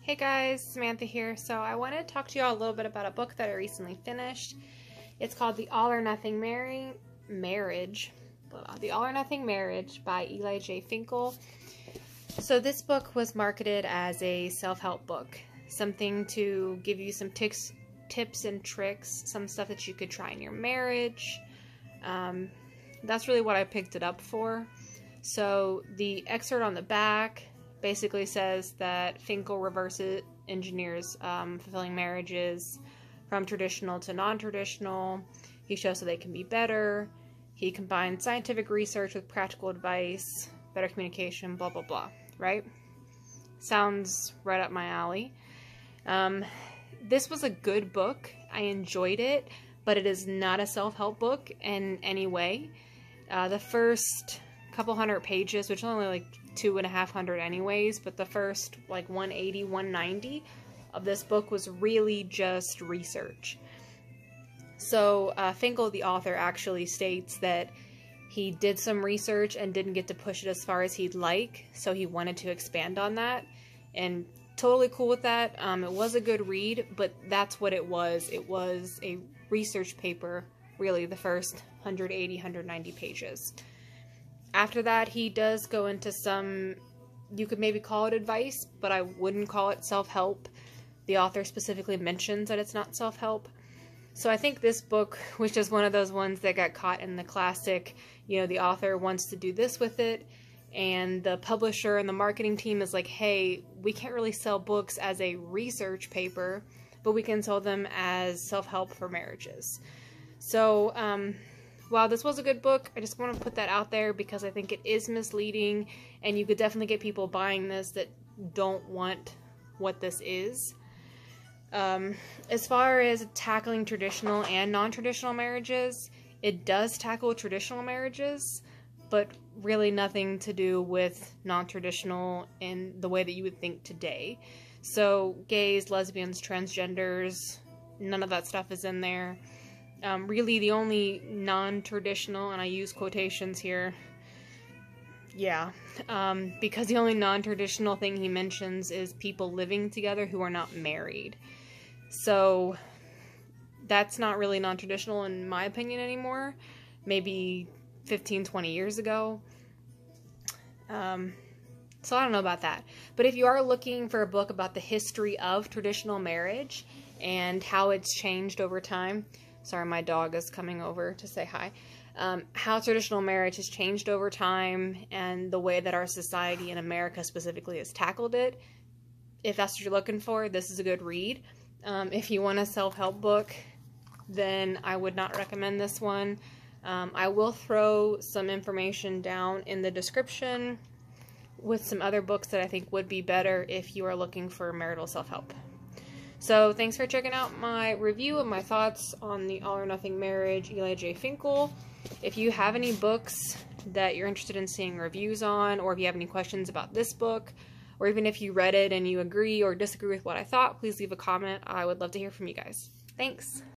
Hey guys, Samantha here. So I wanted to talk to you all a little bit about a book that I recently finished. It's called The All or Nothing Marriage. The All or Nothing Marriage by Eli J. Finkel. So this book was marketed as a self-help book. Something to give you some tips and tricks, some stuff that you could try in your marriage. That's really what I picked it up for. So the excerpt on the back basically says that Finkel reverse engineers fulfilling marriages from traditional to non-traditional. He shows how they can be better. He combines scientific research with practical advice, better communication, blah, blah, blah, right? Sounds right up my alley. This was a good book. I enjoyed it, but it is not a self-help book in any way. The first couple hundred pages, which is only like 250 anyways, but the first like 180, 190 of this book was really just research. So Finkel, the author, actually states that he did some research and didn't get to push it as far as he'd like, so he wanted to expand on that, and totally cool with that. It was a good read, but that's what it was. It was a research paper, really, the first 180, 190 pages. After that, he does go into some, you could maybe call it advice, but I wouldn't call it self-help. The author specifically mentions that it's not self-help. So I think this book was just one of those ones that got caught in the classic, you know, the author wants to do this with it, and the publisher and the marketing team is like, hey, we can't really sell books as a research paper, but we can sell them as self-help for marriages. So, while this was a good book, I just want to put that out there because I think it is misleading, and you could definitely get people buying this that don't want what this is. As far as tackling traditional and non-traditional marriages, it does tackle traditional marriages, but really nothing to do with non-traditional in the way that you would think today. So gays, lesbians, transgenders, none of that stuff is in there. Really the only non-traditional, and I use quotations here, because the only non-traditional thing he mentions is people living together who are not married. So that's not really non-traditional in my opinion anymore. Maybe 15, 20 years ago. So I don't know about that. But if you are looking for a book about the history of traditional marriage and how it's changed over time, sorry, my dog is coming over to say hi. How traditional marriage has changed over time and the way that our society in America specifically has tackled it. If that's what you're looking for, this is a good read. If you want a self-help book, then I would not recommend this one. I will throw some information down in the description with some other books that I think would be better if you are looking for marital self-help. So thanks for checking out my review and my thoughts on The All or Nothing Marriage, Eli J. Finkel. If you have any books that you're interested in seeing reviews on, or if you have any questions about this book, or even if you read it and you agree or disagree with what I thought, please leave a comment. I would love to hear from you guys. Thanks.